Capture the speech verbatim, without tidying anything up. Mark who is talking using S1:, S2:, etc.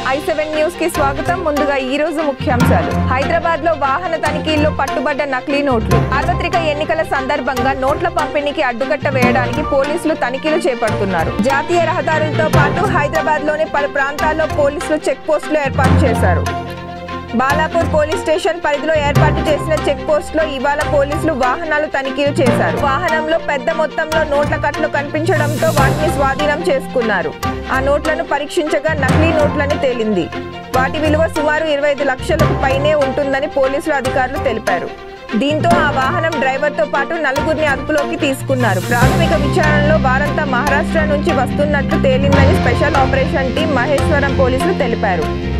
S1: I seven news కి స్వాగతం. ముందుగా ఈ రోజు ముఖ్యాంశాలు. హైదరాబాద్ లో వాహన తనిఖీల్లో పట్టుబడ్డ నకిలీ నోట్లు. సార్వత్రిక ఎన్నికల సందర్భంగా నోట్ల పంపిణీకి అడ్డుకట్ట వేయడానికి పోలీసులు తనిఖీలు చేపడుతున్నారు. జాతీయ రహదారులతో పాటు హైదరాబాద్ లోని పలు ప్రాంతాల్లో పోలీసులు చెక్ పోస్టులు ఏర్పాటు చేశారు. బాలాపూర్ పోలీస్ స్టేషన్ పరిధిలో ఏర్పాటు చేసిన చెక్ పోస్ట్ లో ఇవాళ పోలీసులు వాహనాలు తనిఖీలు చేశారు. వాహనంలో పెద్ద మొత్తంలో నోట్ల కట్లు కనిపించడంతో వాటిని స్వాధీనం చేసుకున్నారు. ఆ నోట్లను పరీక్షించగా నకిలీ నోట్లని తేలింది. వాటి విలువ సుమారు ఇరవై ఐదు లక్షలకు పైనే ఉంటుందని పోలీసులు అధికారులు తెలిపారు. దీంతో ఆ వాహనం డ్రైవర్ తో పాటు నలుగురిని అదుపులోకి తీసుకున్నారు. ప్రాథమిక విచారణలో వారంతా మహారాష్ట్ర నుంచి వస్తున్నట్లు తేలిందని స్పెషల్ ఆపరేషన్ టీం మహేశ్వరం పోలీసులు తెలిపారు.